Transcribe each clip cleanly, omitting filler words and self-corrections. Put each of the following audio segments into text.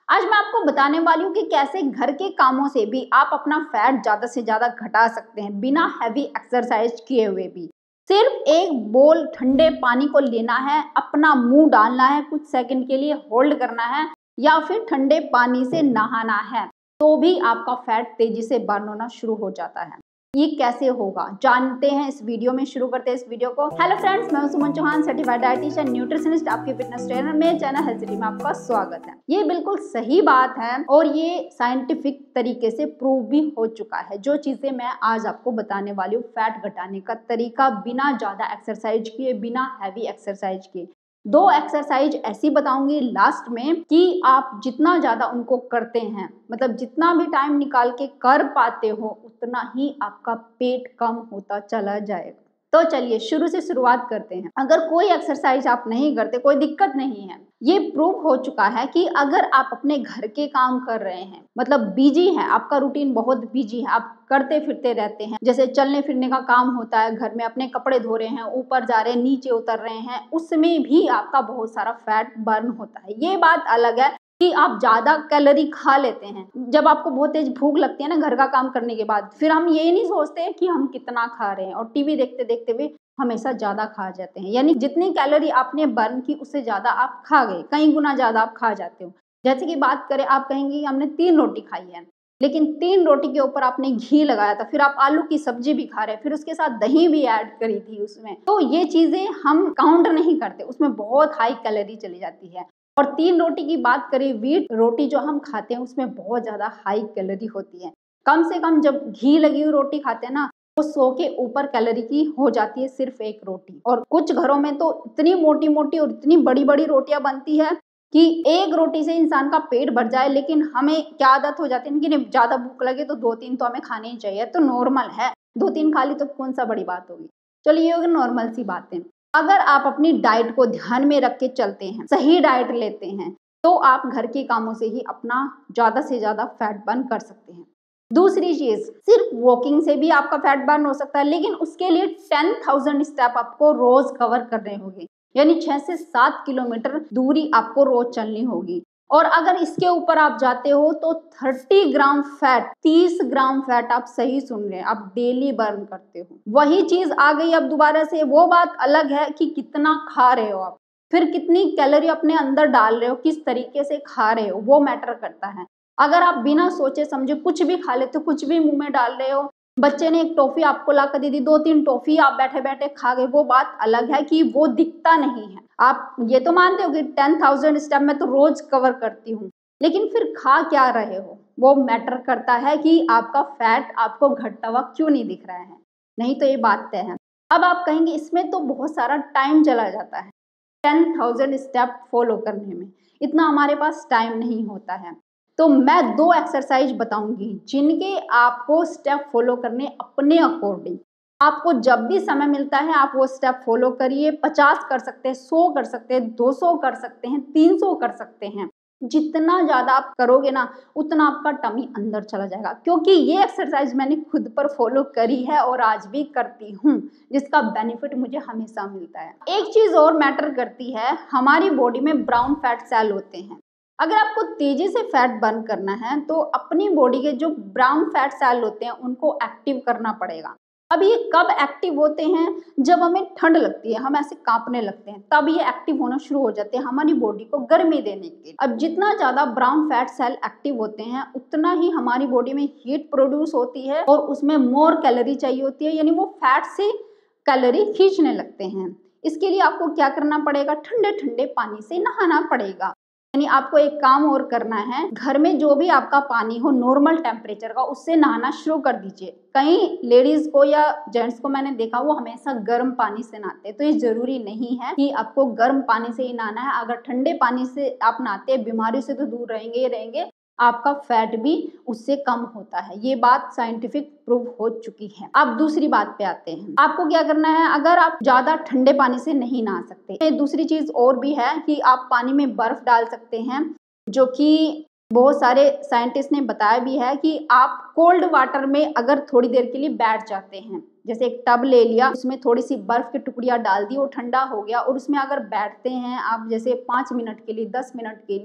आज मैं आपको बताने वाली हूँ कि कैसे घर के कामों से भी आप अपना फैट ज्यादा से ज्यादा घटा सकते हैं बिना हैवी एक्सरसाइज किए हुए भी। सिर्फ एक बोल ठंडे पानी को लेना है, अपना मुंह डालना है, कुछ सेकंड के लिए होल्ड करना है या फिर ठंडे पानी से नहाना है, तो भी आपका फैट तेजी से बर्न होना शुरू हो जाता है। ये कैसे होगा जानते हैं इस वीडियो में। शुरू करते हैं इस वीडियो को। हेलो फ्रेंड्स, मैं Suman Chauhan, certified dietitian nutritionist, आपके फिटनेस ट्रेनर। मेरे चैनल हेल्थ सिटी में आपका स्वागत है। ये बिल्कुल सही बात है और ये साइंटिफिक तरीके से प्रूव भी हो चुका है। जो चीजें मैं आज आपको बताने वाली हूँ, फैट घटाने का तरीका बिना ज्यादा एक्सरसाइज किए, बिना हैवी एक्सरसाइज किए। दो एक्सरसाइज ऐसी बताऊंगी लास्ट में कि आप जितना ज्यादा उनको करते हैं, मतलब जितना भी टाइम निकाल के कर पाते हो, उतना ही आपका पेट कम होता चला जाएगा। तो चलिए शुरू से शुरुआत करते हैं। अगर कोई एक्सरसाइज आप नहीं करते, कोई दिक्कत नहीं है। ये प्रूव हो चुका है कि अगर आप अपने घर के काम कर रहे हैं, मतलब बिजी है, आपका रूटीन बहुत बिजी है, आप करते फिरते रहते हैं, जैसे चलने फिरने का काम होता है घर में, अपने कपड़े धो रहे हैं, ऊपर जा रहे हैं, नीचे उतर रहे हैं, उसमें भी आपका बहुत सारा फैट बर्न होता है। ये बात अलग है कि आप ज्यादा कैलोरी खा लेते हैं। जब आपको बहुत तेज भूख लगती है ना घर का काम करने के बाद, फिर हम ये नहीं सोचते कि हम कितना खा रहे हैं और टीवी देखते देखते भी हमेशा ज्यादा खा जाते हैं। यानी जितनी कैलोरी आपने बर्न की उससे ज्यादा आप खा गए, कई गुना ज्यादा आप खा जाते हो। जैसे कि बात करें, आप कहेंगे कि हमने 3 रोटी खाई है, लेकिन 3 रोटी के ऊपर आपने घी लगाया था, फिर आप आलू की सब्जी भी खा रहे हैं, फिर उसके साथ दही भी ऐड करी थी उसमें, तो ये चीजें हम काउंट नहीं करते, उसमें बहुत हाई कैलोरी चली जाती है। और 3 रोटी की बात करें, व्हीट रोटी जो हम खाते हैं उसमें बहुत ज्यादा हाई कैलोरी होती है। कम से कम जब घी लगी हुई रोटी खाते हैं ना, वो 100 के ऊपर कैलोरी की हो जाती है सिर्फ एक रोटी। और कुछ घरों में तो इतनी मोटी मोटी और इतनी बड़ी बड़ी रोटियां बनती है कि एक रोटी से इंसान का पेट भर जाए। लेकिन हमें क्या आदत हो जाती है कि नहीं, ज्यादा भूख लगे तो 2-3 तो हमें खाने ही चाहिए, तो नॉर्मल है, 2-3 खा ली तो कौन सा बड़ी बात होगी। चलिए ये होगी नॉर्मल सी बातें। अगर आप अपनी डाइट को ध्यान में रख के चलते हैं, सही डाइट लेते हैं, तो आप घर के कामों से ही अपना ज्यादा से ज्यादा फैट बर्न कर सकते हैं। दूसरी चीज, सिर्फ वॉकिंग से भी आपका फैट बर्न हो सकता है, लेकिन उसके लिए 10,000 स्टेप आपको रोज कवर करने होंगे, यानी 6 से 7 किलोमीटर दूरी आपको रोज चलनी होगी। और अगर इसके ऊपर आप जाते हो तो 30 ग्राम फैट, 30 ग्राम फैट, आप सही सुन रहे हैं, आप डेली बर्न करते हो। वही चीज आ गई अब दोबारा से। वो बात अलग है कि कितना खा रहे हो आप, फिर कितनी कैलोरी अपने अंदर डाल रहे हो, किस तरीके से खा रहे हो, वो मैटर करता है। अगर आप बिना सोचे समझे कुछ भी खा लेते हो, कुछ भी मुंह में डाल रहे हो, बच्चे ने एक टॉफी आपको ला कर दे दी, 2-3 टॉफी आप बैठे बैठे खा गए, वो बात अलग है कि वो दिखता नहीं है। आप ये तो मानते हो कि 10,000 स्टेप में तो रोज कवर करती हूँ, लेकिन फिर खा क्या रहे हो, वो मैटर करता है कि आपका फैट आपको घटता हुआ क्यों नहीं दिख रहा है। नहीं तो ये बात तय है। अब आप कहेंगे इसमें तो बहुत सारा टाइम चला जाता है 10,000 स्टेप फॉलो करने में, इतना हमारे पास टाइम नहीं होता है। तो मैं 2 एक्सरसाइज बताऊंगी जिनके आपको स्टेप फॉलो करने अपने अकॉर्डिंग। आपको जब भी समय मिलता है आप वो स्टेप फॉलो करिए। 50 कर सकते हैं, 100 कर सकते हैं, 200 कर सकते हैं, 300 कर सकते हैं। जितना ज्यादा आप करोगे ना, उतना आपका टमी अंदर चला जाएगा, क्योंकि ये एक्सरसाइज मैंने खुद पर फॉलो करी है और आज भी करती हूँ, जिसका बेनिफिट मुझे हमेशा मिलता है। एक चीज और मैटर करती है, हमारी बॉडी में ब्राउन फैट सेल होते हैं। अगर आपको तेजी से फैट बर्न करना है तो अपनी बॉडी के जो ब्राउन फैट सेल होते हैं उनको एक्टिव करना पड़ेगा। अब ये कब एक्टिव होते हैं? जब हमें ठंड लगती है, हम ऐसे कांपने लगते हैं, तब ये एक्टिव होना शुरू हो जाते हैं हमारी बॉडी को गर्मी देने के लिए। अब जितना ज्यादा ब्राउन फैट सेल एक्टिव होते हैं, उतना ही हमारी बॉडी में हीट प्रोड्यूस होती है और उसमें मोर कैलोरी चाहिए होती है, यानी वो फैट से कैलोरी खींचने लगते हैं। इसके लिए आपको क्या करना पड़ेगा? ठंडे ठंडे पानी से नहाना पड़ेगा। यानी आपको एक काम और करना है, घर में जो भी आपका पानी हो नॉर्मल टेम्परेचर का, उससे नहाना शुरू कर दीजिए। कई लेडीज को या जेंट्स को मैंने देखा वो हमेशा गर्म पानी से नहाते हैं, तो ये जरूरी नहीं है कि आपको गर्म पानी से ही नहाना है। अगर ठंडे पानी से आप नहाते हैं, बीमारी से तो दूर रहेंगे ही रहेंगे, आपका फैट भी उससे कम होता है। ये बात साइंटिफिक प्रूव हो चुकी है। अब दूसरी बात पे आते हैं, आपको क्या करना है। अगर आप ज्यादा ठंडे पानी से नहीं नहा सकते, दूसरी चीज और भी है कि आप पानी में बर्फ डाल सकते हैं, जो कि बहुत सारे साइंटिस्ट ने बताया भी है कि आप कोल्ड वाटर में अगर थोड़ी देर के लिए बैठ जाते हैं, जैसे एक टब ले लिया, उसमें थोड़ी सी बर्फ की टुकड़ियां डाल दी, वो ठंडा हो गया, और उसमें अगर बैठते हैं आप जैसे 5 मिनट के लिए, 10 मिनट के लिए,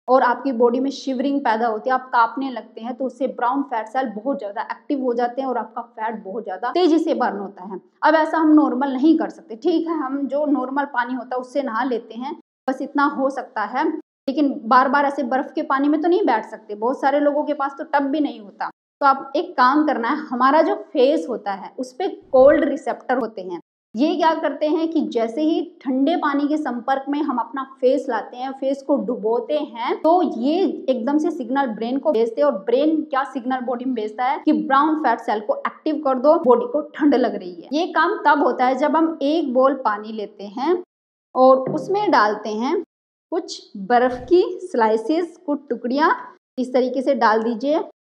और आपकी बॉडी में शिवरिंग पैदा होती है, आप कांपने लगते हैं, तो उससे ब्राउन फैट सेल बहुत ज़्यादा एक्टिव हो जाते हैं और आपका फैट बहुत ज़्यादा तेजी से बर्न होता है। अब ऐसा हम नॉर्मल नहीं कर सकते, ठीक है, हम जो नॉर्मल पानी होता है उससे नहा लेते हैं, बस इतना हो सकता है, लेकिन बार बार ऐसे बर्फ के पानी में तो नहीं बैठ सकते। बहुत सारे लोगों के पास तो टब भी नहीं होता। तो आप एक काम करना है, हमारा जो फेस होता है उस पर कोल्ड रिसेप्टर होते हैं। ये क्या करते हैं कि जैसे ही ठंडे पानी के संपर्क में हम अपना फेस लाते हैं, फेस को डुबोते हैं, तो ये एकदम से सिग्नल ब्रेन को भेजते हैं और ब्रेन क्या सिग्नल बॉडी में भेजता है कि ब्राउन फैट सेल को एक्टिव कर दो, बॉडी को ठंड लग रही है। ये काम तब होता है जब हम एक बोल पानी लेते हैं और उसमें डालते हैं कुछ बर्फ की स्लाइसेस, कुछ टुकड़ियां इस तरीके से डाल दीजिए।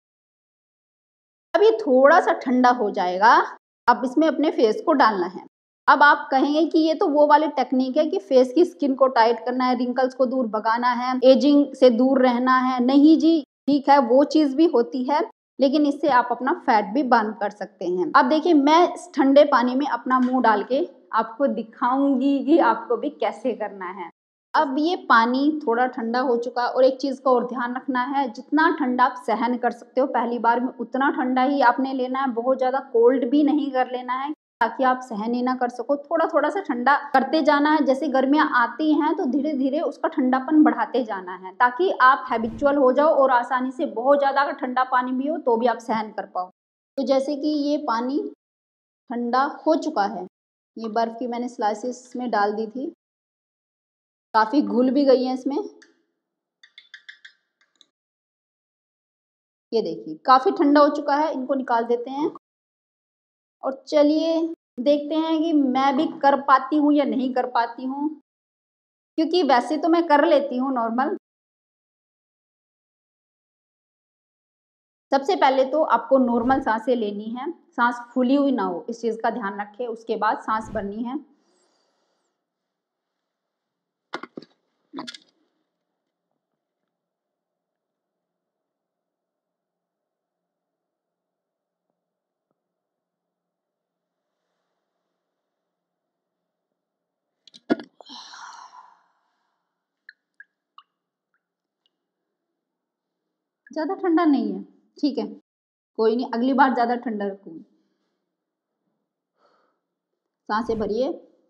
अब ये थोड़ा सा ठंडा हो जाएगा, अब इसमें अपने फेस को डालना है। अब आप कहेंगे कि ये तो वो वाली टेक्निक है कि फेस की स्किन को टाइट करना है, रिंकल्स को दूर भगाना है, एजिंग से दूर रहना है। नहीं जी, ठीक है, वो चीज़ भी होती है, लेकिन इससे आप अपना फैट भी बर्न कर सकते हैं। अब देखिए, मैं ठंडे पानी में अपना मुंह डाल के आपको दिखाऊंगी कि आपको भी कैसे करना है। अब ये पानी थोड़ा ठंडा हो चुका है और एक चीज़ का और ध्यान रखना है, जितना ठंडा आप सहन कर सकते हो पहली बार में उतना ठंडा ही आपने लेना है। बहुत ज़्यादा कोल्ड भी नहीं कर लेना है ताकि आप सहन ही ना कर सको। थोड़ा थोड़ा सा ठंडा करते जाना है। जैसे गर्मियाँ आती हैं तो धीरे धीरे उसका ठंडापन बढ़ाते जाना है ताकि आप हैबिचुअल हो जाओ और आसानी से, बहुत ज़्यादा अगर ठंडा पानी भी हो तो भी आप सहन कर पाओ। तो जैसे कि ये पानी ठंडा हो चुका है, ये बर्फ़ की मैंने स्लाइसेस में डाल दी थी, काफ़ी घुल भी गई है इसमें। ये देखिए काफ़ी ठंडा हो चुका है, इनको निकाल देते हैं और चलिए देखते हैं कि मैं भी कर पाती हूँ या नहीं कर पाती हूँ, क्योंकि वैसे तो मैं कर लेती हूँ नॉर्मल। सबसे पहले तो आपको नॉर्मल सांसें लेनी है, सांस फूली हुई ना हो, इस चीज़ का ध्यान रखें। उसके बाद सांस भरनी है। ज़्यादा ठंडा नहीं है, ठीक है, कोई नहीं, अगली बार ज़्यादा ठंडा रखूँगी। सांसें भरिए।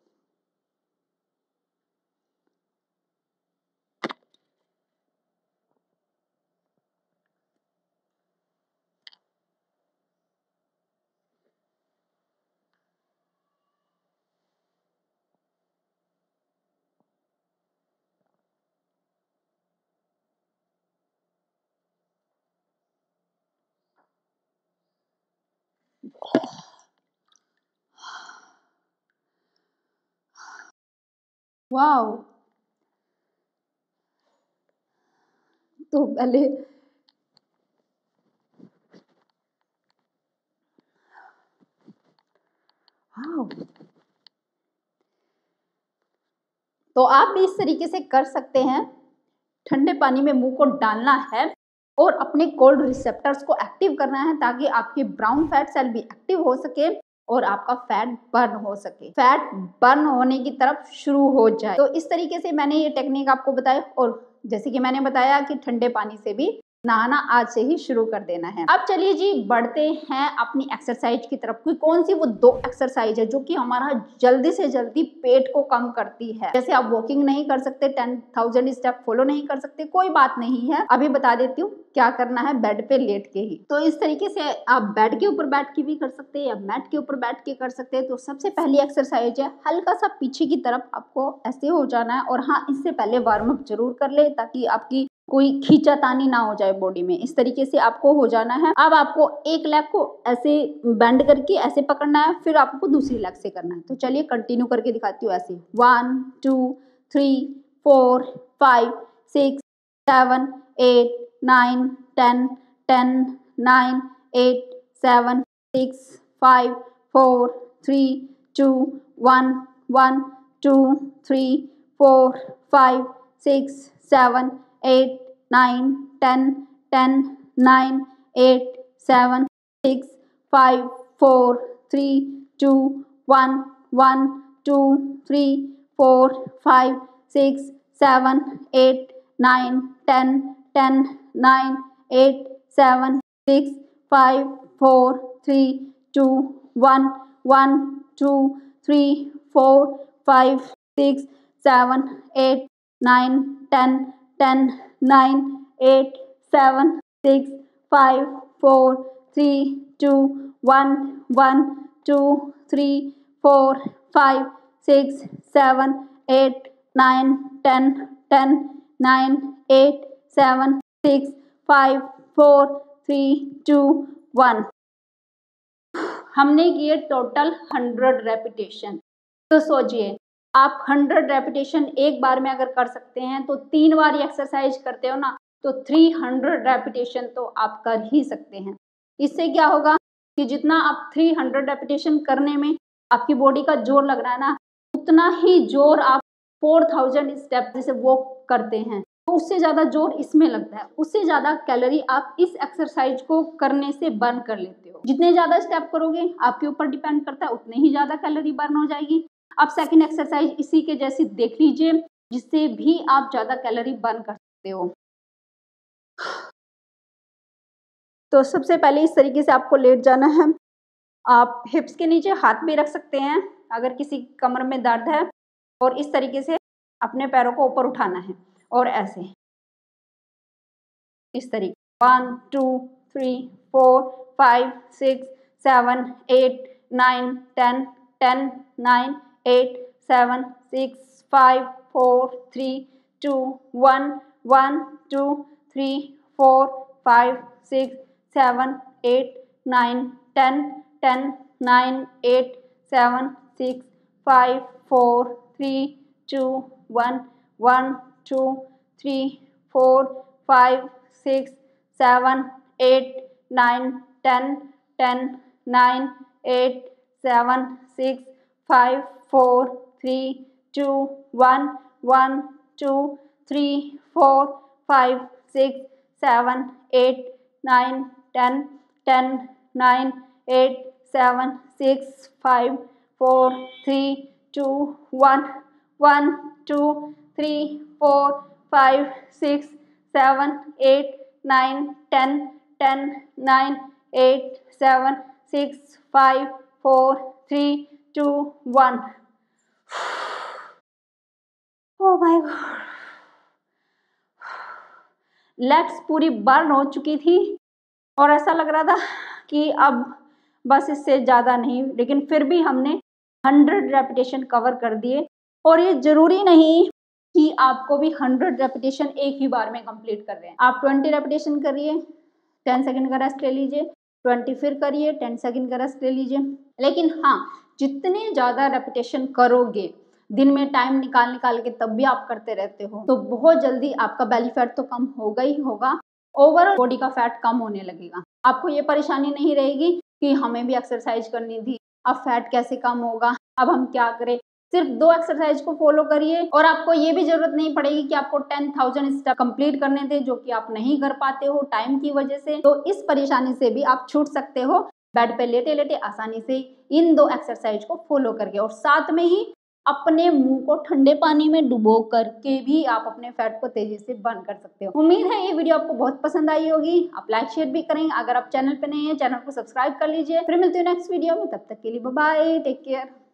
वाओ, तो पहले वाओ, तो आप भी इस तरीके से कर सकते हैं। ठंडे पानी में मुंह को डालना है और अपने कोल्ड रिसेप्टर्स को एक्टिव करना है ताकि आपके ब्राउन फैट सेल भी एक्टिव हो सके और आपका फैट बर्न हो सके, फैट बर्न होने की तरफ शुरू हो जाए। तो इस तरीके से मैंने ये टेक्निक आपको बताई और जैसे कि मैंने बताया कि ठंडे पानी से भी नहाना आज से ही शुरू कर देना है। अब चलिए जी बढ़ते हैं अपनी एक्सरसाइज की तरफ। कोई कौन सी वो 2 एक्सरसाइज है जो कि हमारा जल्दी से जल्दी पेट को कम करती है। जैसे आप वॉकिंग नहीं कर सकते, 10,000 स्टेप फॉलो नहीं कर सकते, कोई बात नहीं है, अभी बता देती हूँ क्या करना है बेड पे लेट के ही। तो इस तरीके से आप बेड के ऊपर बैठ के भी कर सकते हैं या मैट के ऊपर बैठ के कर सकते हैं। तो सबसे पहली एक्सरसाइज है, हल्का सा पीछे की तरफ आपको ऐसे हो जाना है और हाँ, इससे पहले वार्म अप जरूर कर ले ताकि आपकी कोई खींचातानी ना हो जाए बॉडी में। इस तरीके से आपको हो जाना है। अब आपको एक लेग को ऐसे बेंड करके ऐसे पकड़ना है, फिर आपको दूसरी लेग से करना है। तो चलिए कंटिन्यू करके दिखाती हूँ ऐसे 1 2 3 4 5 6 7 8 9 10 10 9 8 7 6 5 4 3 2 1 1 2 3 4 5 6 7 8 9 10 10 9 8 7 6 5 4 3 2 1 1 2 3 4 5 6 7 8 9, 10, 10, 9, 8, 7, 6, 5, 4, 3, 2, 1, 1, 2, 3, 4, 5, 6, 7, 8, 9, 10, 10, 9, 8, 7, 6, 5, 4, 3, 2, 1, 1, 2, 3, 4, 5, 6, 7, 8, 9, 10, 10, 9, 8, 7, 6, 5, 4, 3, 2, 1। हमने किए टोटल 100 रेपिटेशन। तो सोचिए आप 100 रेपिटेशन एक बार में अगर कर सकते हैं तो 3 बार एक्सरसाइज करते हो ना, तो 300 रेपिटेशन तो आप कर ही सकते हैं। इससे क्या होगा कि जितना आप 300 रेपिटेशन करने में आपकी बॉडी का जोर लग रहा है ना, उतना ही जोर आप 4000 स्टेप जैसे वॉक करते हैं तो उससे ज़्यादा जोर इसमें लगता है, उससे ज़्यादा कैलोरी आप इस एक्सरसाइज को करने से बर्न कर लेते हो। जितने ज़्यादा स्टेप करोगे आपके ऊपर डिपेंड करता है, उतने ही ज़्यादा कैलोरी बर्न हो जाएगी। आप सेकंड एक्सरसाइज इसी के जैसी देख लीजिए, जिससे भी आप ज़्यादा कैलोरी बर्न कर सकते हो। तो सबसे पहले इस तरीके से आपको लेट जाना है। आप हिप्स के नीचे हाथ भी रख सकते हैं अगर किसी कमर में दर्द है, और इस तरीके से अपने पैरों को ऊपर उठाना है और ऐसे इस तरीके 1 2 3 4 5 6 7 8 9 10 10 9 8 7 6 5 4 3 2 1 1 2 3 4 5 6 7 8 9 10 10 9 8 7 6 5 4 3 2 1 1 2 3 4 5 6 7 8 9 10 10 9 8 7 6 5 4 3 2 1 1 2 3 4 5 6 7 8 9 10 10 9 8 7 6 5 4 3 2 1 1 2 3 4 5 6 7 8 9 10 10 9 8 7 6 5 4 3 2 1। ओह माय गॉड, लेग्स पूरी बर्न हो चुकी थी और ऐसा लग रहा था कि अब बस इससे ज़्यादा नहीं, लेकिन फिर भी हमने 100 रेपिटेशन कवर कर दिए। और ये ज़रूरी नहीं कि आपको भी 100 रेपिटेशन एक ही बार में कंप्लीट कर रहे हैं। आप 20 रेपिटेशन करिए, 10 सेकंड का रेस्ट ले लीजिए, 20 फिर करिए, 10 सेकंड का रेस्ट ले लीजिए। लेकिन हाँ, जितने ज़्यादा रेपिटेशन करोगे, दिन में टाइम निकाल निकाल के तब भी आप करते रहते हो, तो बहुत जल्दी आपका बेली फैट तो कम होगा ही होगा, ओवरऑल बॉडी का फैट कम होने लगेगा। आपको ये परेशानी नहीं रहेगी कि हमें भी एक्सरसाइज करनी थी, अब फैट कैसे कम होगा, अब हम क्या करें। सिर्फ 2 एक्सरसाइज को फॉलो करिए और आपको ये भी जरूरत नहीं पड़ेगी कि आपको 10,000 स्टेप कंप्लीट करने थे, जो कि आप नहीं कर पाते हो टाइम की वजह से। तो इस परेशानी से भी आप छूट सकते हो बेड पे लेटे लेटे आसानी से इन 2 एक्सरसाइज को फॉलो करके। और साथ में ही अपने मुंह को ठंडे पानी में डुबो करके भी आप अपने फैट को तेजी से बर्न कर सकते हो। उम्मीद है ये वीडियो आपको बहुत पसंद आई होगी। आप लाइक शेयर भी करेंगे। अगर आप चैनल पे नहीं है, चैनल को सब्सक्राइब कर लीजिए। फिर मिलती हूँ नेक्स्ट वीडियो में, तब तक के लिए बाय बाय, टेक केयर।